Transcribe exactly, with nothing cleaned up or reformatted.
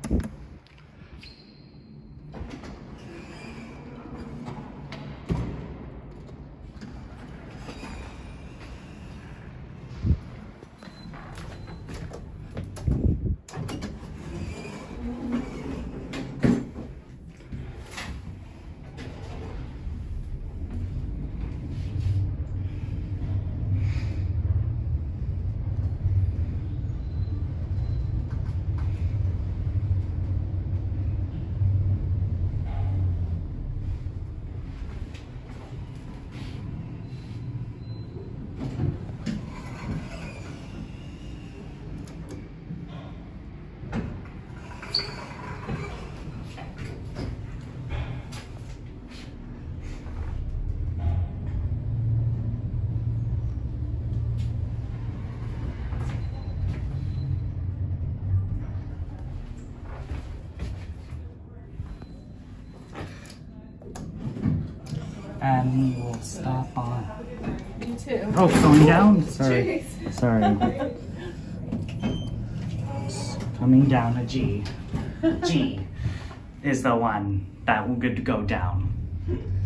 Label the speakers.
Speaker 1: And we will stop on.
Speaker 2: You too.
Speaker 1: Oh, going down? Sorry.
Speaker 2: Jeez.
Speaker 1: Sorry. Coming down a G. G is the one that will good to go down.